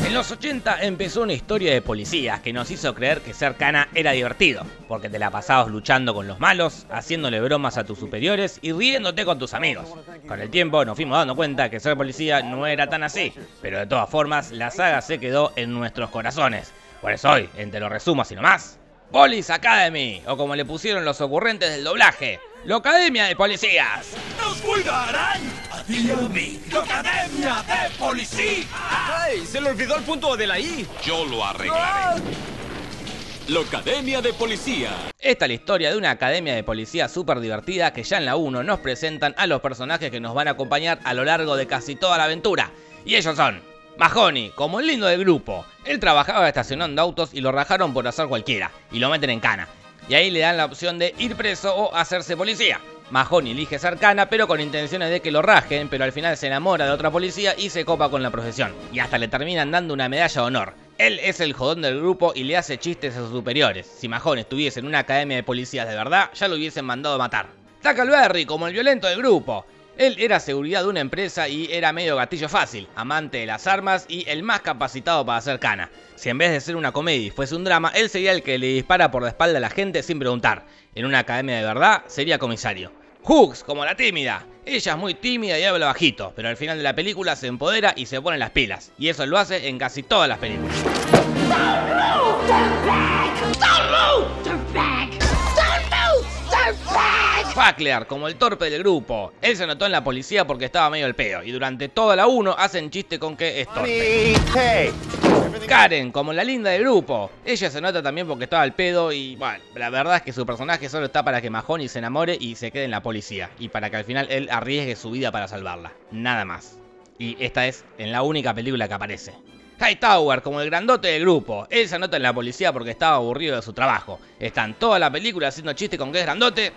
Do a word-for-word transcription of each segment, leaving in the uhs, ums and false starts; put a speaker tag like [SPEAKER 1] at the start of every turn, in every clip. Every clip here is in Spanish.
[SPEAKER 1] En los ochenta empezó una historia de policías que nos hizo creer que ser cana era divertido, porque te la pasabas luchando con los malos, haciéndole bromas a tus superiores y riéndote con tus amigos. Con el tiempo nos fuimos dando cuenta que ser policía no era tan así, pero de todas formas la saga se quedó en nuestros corazones. Por eso hoy, en Te lo resumo así nomás, Police Academy, o como le pusieron los ocurrentes del doblaje, Locademia de Policías.
[SPEAKER 2] ¡Nos cuidarán! ¡Adiós, Locademia de Policía!
[SPEAKER 3] ¡Ay! ¡Se le olvidó el punto de la I!
[SPEAKER 4] Yo lo arreglaré. Locademia de Policía.
[SPEAKER 1] Esta es la historia de una academia de policía súper divertida que ya en la uno nos presentan a los personajes que nos van a acompañar a lo largo de casi toda la aventura. Y ellos son Mahoney, como el lindo del grupo. Él trabajaba estacionando autos y lo rajaron por hacer cualquiera, y lo meten en cana. Y ahí le dan la opción de ir preso o hacerse policía. Mahoney elige ser cana, pero con intenciones de que lo rajen, pero al final se enamora de otra policía y se copa con la profesión. Y hasta le terminan dando una medalla de honor. Él es el jodón del grupo y le hace chistes a sus superiores. Si Mahoney estuviese en una academia de policías de verdad, ya lo hubiesen mandado a matar. Tackleberry, como el violento del grupo. Él era seguridad de una empresa y era medio gatillo fácil, amante de las armas y el más capacitado para hacer cana. Si en vez de ser una comedia y fuese un drama, él sería el que le dispara por la espalda a la gente sin preguntar. En una academia de verdad, sería comisario. Hooks, como la tímida. Ella es muy tímida y habla bajito, pero al final de la película se empodera y se pone las pilas. Y eso lo hace en casi todas las películas. Fackler, como el torpe del grupo. Él se anotó en la policía porque estaba medio al pedo y durante toda la uno hacen chiste con que es torpe. Karen, como la linda del grupo. Ella se nota también porque estaba al pedo y, bueno, la verdad es que su personaje solo está para que Mahoney se enamore y se quede en la policía y para que al final él arriesgue su vida para salvarla. Nada más. Y esta es en la única película que aparece. Hightower, como el grandote del grupo. Él se anota en la policía porque estaba aburrido de su trabajo. Está en toda la película haciendo chiste con que es grandote.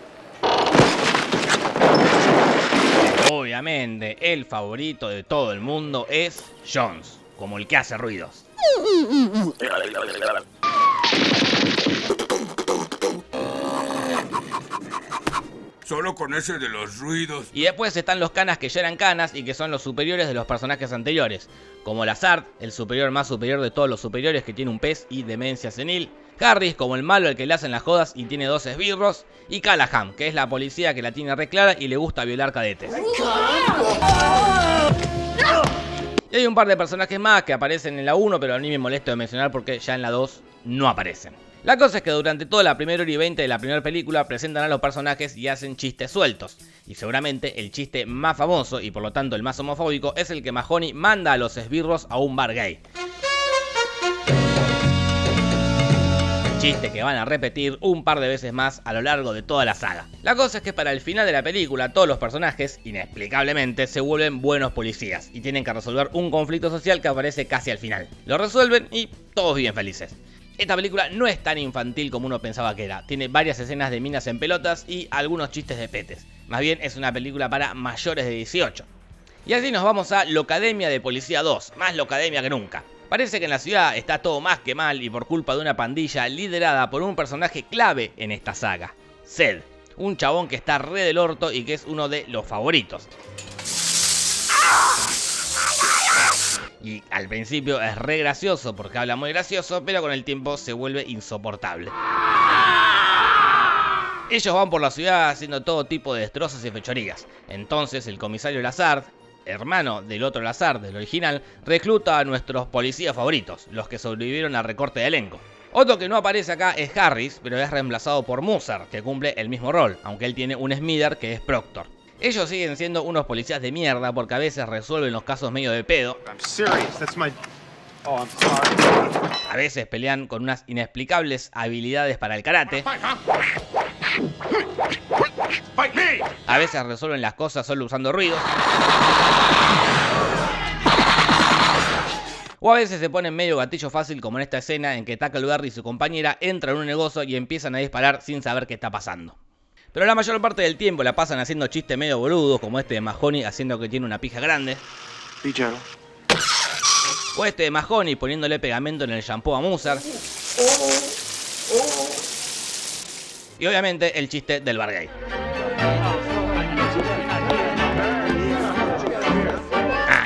[SPEAKER 1] Obviamente, el favorito de todo el mundo es Jones, como el que hace ruidos.
[SPEAKER 2] Solo con ese de los ruidos.
[SPEAKER 1] Y después están los canas que ya eran canas y que son los superiores de los personajes anteriores, como Lazard, el superior más superior de todos los superiores que tiene un pez y demencia senil. Harris, como el malo al que le hacen las jodas y tiene dos esbirros. Y Callahan, que es la policía que la tiene re clara y le gusta violar cadetes. Y hay un par de personajes más que aparecen en la uno, pero ni me molesto de mencionar porque ya en la dos no aparecen. La cosa es que durante toda la primera hora y veinte de la primera película presentan a los personajes y hacen chistes sueltos. Y seguramente el chiste más famoso y por lo tanto el más homofóbico es el que Mahoney manda a los esbirros a un bar gay. Chiste que van a repetir un par de veces más a lo largo de toda la saga. La cosa es que para el final de la película todos los personajes, inexplicablemente, se vuelven buenos policías y tienen que resolver un conflicto social que aparece casi al final. Lo resuelven y todos viven felices. Esta película no es tan infantil como uno pensaba que era. Tiene varias escenas de minas en pelotas y algunos chistes de petes. Más bien es una película para mayores de dieciocho. Y así nos vamos a Locademia de Policía dos, más Locademia que nunca. Parece que en la ciudad está todo más que mal y por culpa de una pandilla liderada por un personaje clave en esta saga, Zed, un chabón que está re del orto y que es uno de los favoritos. Y al principio es re gracioso porque habla muy gracioso, pero con el tiempo se vuelve insoportable. Ellos van por la ciudad haciendo todo tipo de destrozos y fechorías. Entonces el comisario Lazard, hermano del otro Lazard, del original, recluta a nuestros policías favoritos, los que sobrevivieron al recorte de elenco. Otro que no aparece acá es Harris, pero es reemplazado por Musser, que cumple el mismo rol, aunque él tiene un Smither que es Proctor. Ellos siguen siendo unos policías de mierda porque a veces resuelven los casos medio de pedo. A veces pelean con unas inexplicables habilidades para el karate. A veces resuelven las cosas solo usando ruidos. O a veces se ponen medio gatillo fácil, como en esta escena en que Tackleberry y su compañera entran en un negocio y empiezan a disparar sin saber qué está pasando. Pero la mayor parte del tiempo la pasan haciendo chistes medio boludos, como este de Mahoney haciendo que tiene una pija grande. O este de Mahoney poniéndole pegamento en el shampoo a Musser. Y obviamente el chiste del bar gay.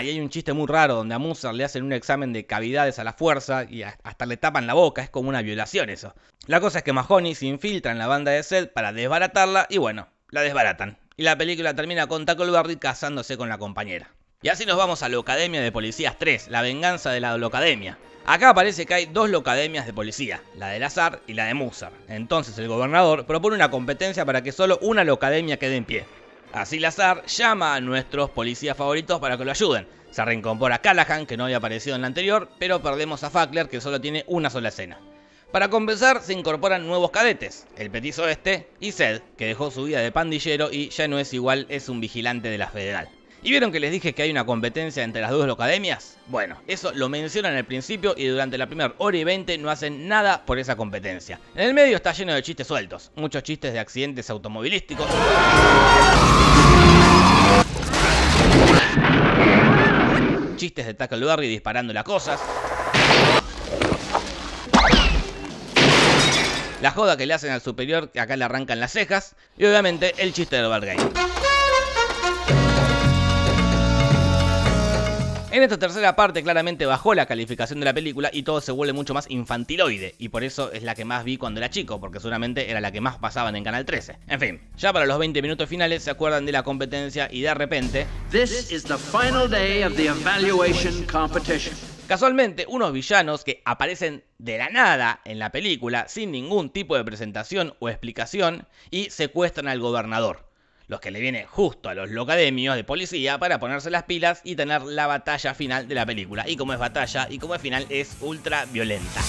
[SPEAKER 1] y hay un chiste muy raro donde a Musser le hacen un examen de cavidades a la fuerza y hasta le tapan la boca, es como una violación eso. La cosa es que Mahoney se infiltra en la banda de Zed para desbaratarla y bueno, la desbaratan. Y la película termina con Tackleberry casándose con la compañera. Y así nos vamos a Locademia de Policías tres, la venganza de la Locademia. Acá parece que hay dos locademias de policía, la de Lazar y la de Musser. Entonces el gobernador propone una competencia para que solo una locademia quede en pie. Así Lazar llama a nuestros policías favoritos para que lo ayuden. Se reincorpora Callahan, que no había aparecido en la anterior, pero perdemos a Fackler, que solo tiene una sola escena. Para compensar se incorporan nuevos cadetes, el petizo este y Zed, que dejó su vida de pandillero y ya no es igual, es un vigilante de la Federal. ¿Y vieron que les dije que hay una competencia entre las dos locademias? Bueno, eso lo mencionan al principio y durante la primera hora y veinte no hacen nada por esa competencia. En el medio está lleno de chistes sueltos, muchos chistes de accidentes automovilísticos, chistes de Tackleberry disparándole a cosas, la joda que le hacen al superior que acá le arrancan las cejas y obviamente el chiste del Overgame. En esta tercera parte claramente bajó la calificación de la película y todo se vuelve mucho más infantiloide, y por eso es la que más vi cuando era chico, porque seguramente era la que más pasaban en Canal trece. En fin, ya para los veinte minutos finales se acuerdan de la competencia y de repente...
[SPEAKER 5] This is the final day of the evaluation competition.
[SPEAKER 1] Casualmente, unos villanos que aparecen de la nada en la película sin ningún tipo de presentación o explicación y secuestran al gobernador. Los que le viene justo a los locademios de policía para ponerse las pilas y tener la batalla final de la película. Y como es batalla y como es final, es ultra violenta.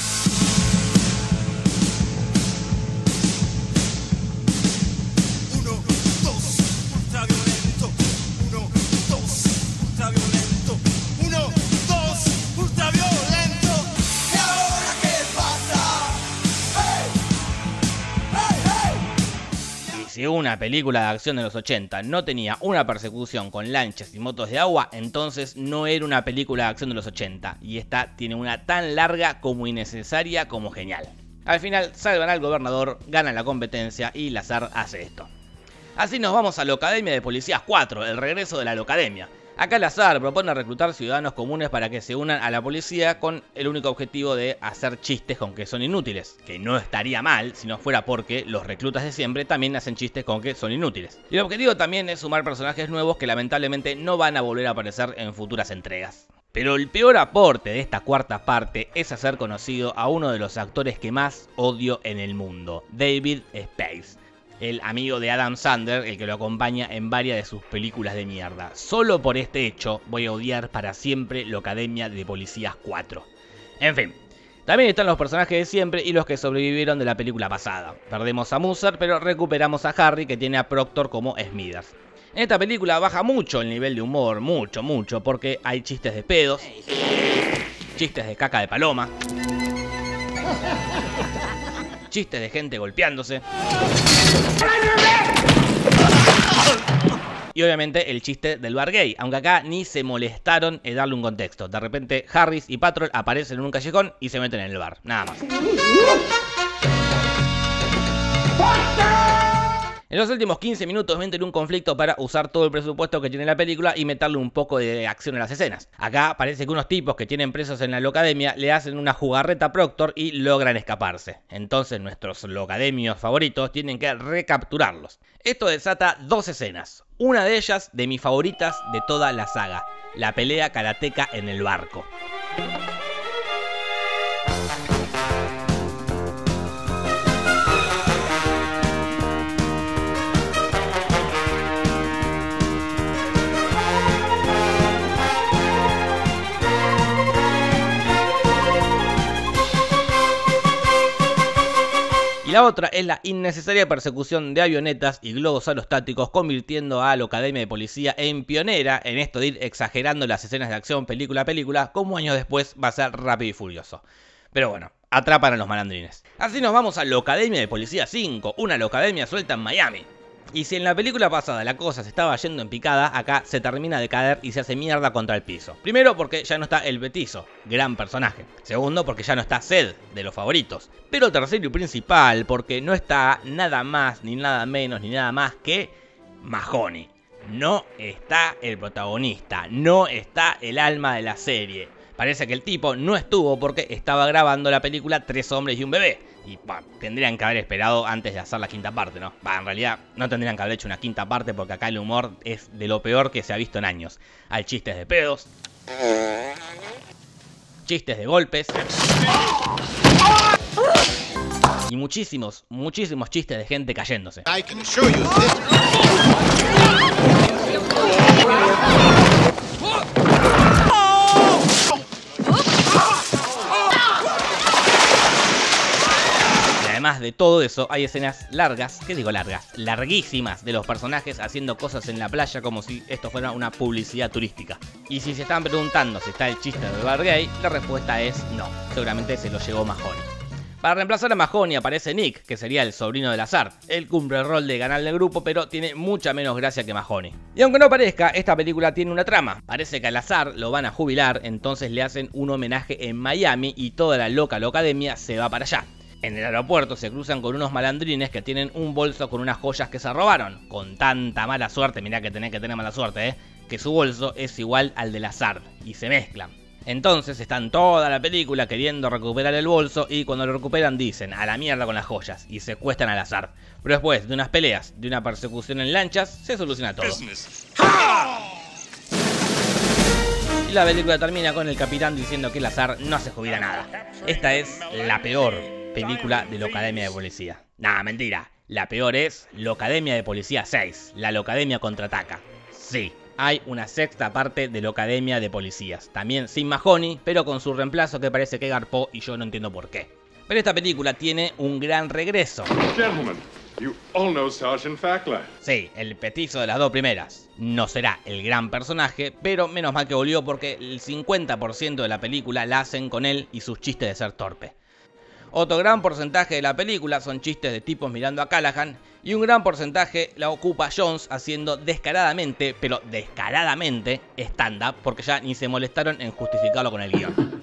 [SPEAKER 6] Uno, dos, ultra violento. Uno, dos, ultra violento. Uno, dos, ultra violento. ¿Y ahora qué pasa? ¡Hey! ¡Hey, hey!
[SPEAKER 1] Y si una película de acción de los ochenta no tenía una persecución con lanchas y motos de agua, entonces no era una película de acción de los ochenta. Y esta tiene una tan larga como innecesaria como genial. Al final salvan al gobernador, ganan la competencia y Lazar hace esto. Así nos vamos a Locademia de Policías cuatro, el regreso de la Locademia. Acá Lazar propone reclutar ciudadanos comunes para que se unan a la policía con el único objetivo de hacer chistes con que son inútiles, que no estaría mal si no fuera porque los reclutas de siempre también hacen chistes con que son inútiles. Y el objetivo también es sumar personajes nuevos que lamentablemente no van a volver a aparecer en futuras entregas. Pero el peor aporte de esta cuarta parte es hacer conocido a uno de los actores que más odio en el mundo, David Spade. El amigo de Adam Sandler, el que lo acompaña en varias de sus películas de mierda. Solo por este hecho voy a odiar para siempre Locademia de Policías cuatro. En fin, también están los personajes de siempre y los que sobrevivieron de la película pasada. Perdemos a Musser, pero recuperamos a Harry, que tiene a Proctor como Smithers. En esta película baja mucho el nivel de humor, mucho, mucho, porque hay chistes de pedos, chistes de caca de paloma, chistes de gente golpeándose. Y obviamente el chiste del bar gay, aunque acá ni se molestaron en darle un contexto. De repente Harris y Patrol aparecen en un callejón y se meten en el bar, nada más. En los últimos quince minutos meten un conflicto para usar todo el presupuesto que tiene la película y meterle un poco de acción en las escenas. Acá parece que unos tipos que tienen presos en la Locademia le hacen una jugarreta a Proctor y logran escaparse. Entonces nuestros locademios favoritos tienen que recapturarlos. Esto desata dos escenas. Una de ellas de mis favoritas de toda la saga, la pelea karateca en el barco. Y la otra es la innecesaria persecución de avionetas y globos aerostáticos, convirtiendo a Locademia de Policía en pionera en esto de ir exagerando las escenas de acción película a película, como años después va a ser Rápido y Furioso. Pero bueno, atrapan a los malandrines. Así nos vamos a Locademia de Policía cinco, una locademia suelta en Miami. Y si en la película pasada la cosa se estaba yendo en picada, acá se termina de caer y se hace mierda contra el piso. Primero porque ya no está el petizo, gran personaje. Segundo porque ya no está Zed, de los favoritos. Pero tercero y principal porque no está nada más, ni nada menos, ni nada más que Mahoney. no está el protagonista, no está el alma de la serie. Parece que el tipo no estuvo porque estaba grabando la película Tres hombres y un bebé. Y bah, tendrían que haber esperado antes de hacer la quinta parte, ¿no? Bah, en realidad no tendrían que haber hecho una quinta parte porque acá el humor es de lo peor que se ha visto en años. Hay chistes de pedos, chistes de golpes y muchísimos, muchísimos chistes de gente cayéndose.
[SPEAKER 6] I can show you this.
[SPEAKER 1] Además de todo eso, hay escenas largas, ¿qué digo largas? Larguísimas de los personajes haciendo cosas en la playa como si esto fuera una publicidad turística. Y si se están preguntando si está el chiste de Bart Gay, la respuesta es no, seguramente se lo llevó Mahoney. Para reemplazar a Mahoney aparece Nick, que sería el sobrino de Lazar. Él cumple el rol de canal del grupo, pero tiene mucha menos gracia que Mahoney. Y aunque no parezca, esta película tiene una trama. Parece que a Lazar lo van a jubilar, entonces le hacen un homenaje en Miami y toda la loca locademia se va para allá. En el aeropuerto se cruzan con unos malandrines que tienen un bolso con unas joyas que se robaron. Con tanta mala suerte, mirá que tenés que tener mala suerte, ¿eh? Que su bolso es igual al de Lazar y se mezclan. Entonces están toda la película queriendo recuperar el bolso y cuando lo recuperan dicen a la mierda con las joyas y secuestran al Lazar. Pero después de unas peleas, de una persecución en lanchas, se soluciona todo. Y la película termina con el capitán diciendo que Lazar no se jubila nada. Esta es la peor película de Locademia de Policía. Nah, mentira. La peor es Locademia de Policía seis. La Locademia contraataca. Sí, hay una sexta parte de Locademia de Policías. También sin Mahoney, pero con su reemplazo que parece que garpó y yo no entiendo por qué. Pero esta película tiene un gran regreso.
[SPEAKER 7] Gentlemen, you all know Sergeant Fackler.
[SPEAKER 1] Sí, el petizo de las dos primeras. No será el gran personaje, pero menos mal que volvió porque el cincuenta por ciento de la película la hacen con él y sus chistes de ser torpe. Otro gran porcentaje de la película son chistes de tipos mirando a Callahan y un gran porcentaje la ocupa Jones haciendo descaradamente, pero descaradamente, stand-up porque ya ni se molestaron en justificarlo con el guión.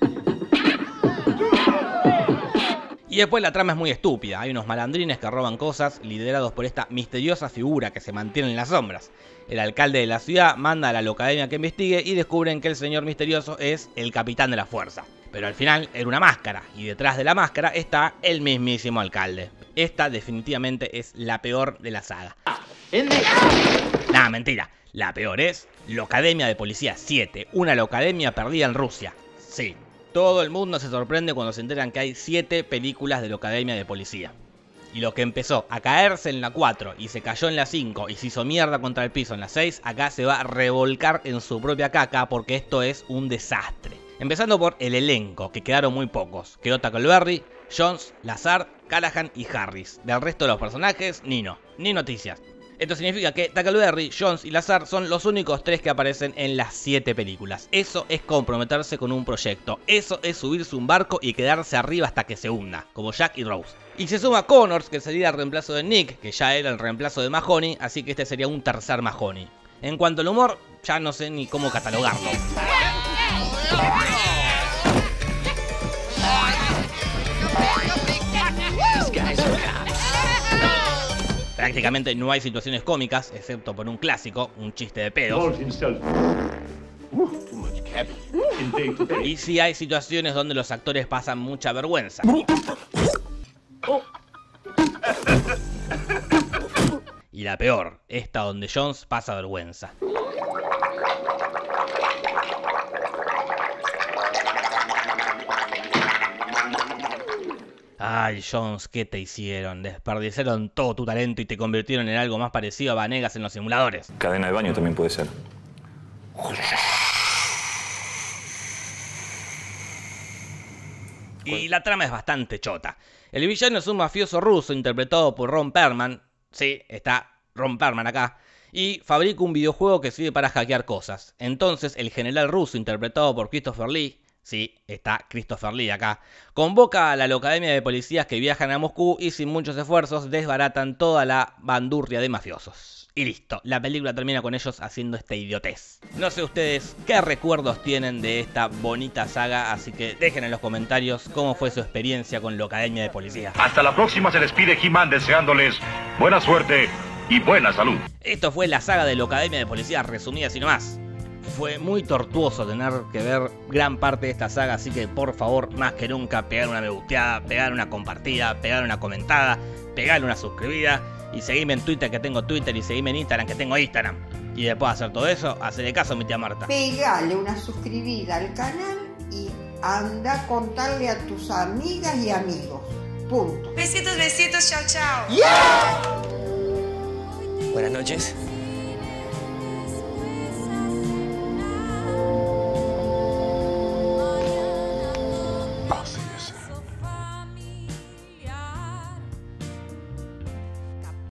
[SPEAKER 1] Y después la trama es muy estúpida, hay unos malandrines que roban cosas liderados por esta misteriosa figura que se mantiene en las sombras. El alcalde de la ciudad manda a la locademia que investigue y descubren que el señor misterioso es el capitán de la fuerza. Pero al final era una máscara y detrás de la máscara está el mismísimo alcalde. Esta definitivamente es la peor de la saga. Nah, mentira, la peor es Locademia de Policía siete, una locademia perdida en Rusia. Sí. Todo el mundo se sorprende cuando se enteran que hay siete películas de Locademia de Policía. Y lo que empezó a caerse en la cuatro y se cayó en la cinco y se hizo mierda contra el piso en la seis, acá se va a revolcar en su propia caca porque esto es un desastre. Empezando por el elenco, que quedaron muy pocos. Quedó Tackleberry, Jones, Lazar, Callahan y Harris. Del resto de los personajes, ni no, ni noticias. Esto significa que Tackleberry, Jones y Lazar son los únicos tres que aparecen en las siete películas. Eso es comprometerse con un proyecto. Eso es subirse un barco y quedarse arriba hasta que se hunda, como Jack y Rose. Y se suma Connors, que sería el reemplazo de Nick, que ya era el reemplazo de Mahoney, así que este sería un tercer Mahoney. En cuanto al humor, ya no sé ni cómo catalogarlo. Prácticamente no hay situaciones cómicas, excepto por un clásico, un chiste de pedos. Y sí hay situaciones donde los actores pasan mucha vergüenza. Y la peor, esta donde Jones pasa vergüenza. Ay, Jones, ¿qué te hicieron? Desperdiciaron todo tu talento y te convirtieron en algo más parecido a Vanegas en los simuladores.
[SPEAKER 8] Cadena de baño también puede ser.
[SPEAKER 1] Y la trama es bastante chota. El villano es un mafioso ruso interpretado por Ron Perlman. Sí, está Ron Perlman acá. Y fabrica un videojuego que sirve para hackear cosas. Entonces el general ruso interpretado por Christopher Lee, sí, está Christopher Lee acá, convoca a la Locademia de Policías que viajan a Moscú y sin muchos esfuerzos desbaratan toda la bandurria de mafiosos. Y listo, la película termina con ellos haciendo esta idiotez. No sé ustedes qué recuerdos tienen de esta bonita saga, así que dejen en los comentarios cómo fue su experiencia con Locademia de Policías.
[SPEAKER 9] Hasta la próxima, se despide He-Man deseándoles buena suerte
[SPEAKER 8] y buena salud.
[SPEAKER 1] Esto fue la saga de la Academia de Policía resumida así nomás. Fue muy tortuoso tener que ver gran parte de esta saga, así que por favor, más que nunca, pegar una me gusteada, pegar una compartida, pegar una comentada, pegar una suscribida y seguirme en Twitter que tengo Twitter y seguirme en Instagram que tengo Instagram. Y después de hacer todo eso, hacerle caso a mi tía Marta.
[SPEAKER 9] Pegale una suscribida al canal y anda a contarle a tus amigas y amigos. Punto.
[SPEAKER 10] Besitos, besitos, chao, chao.
[SPEAKER 9] Yeah.
[SPEAKER 3] Buenas noches.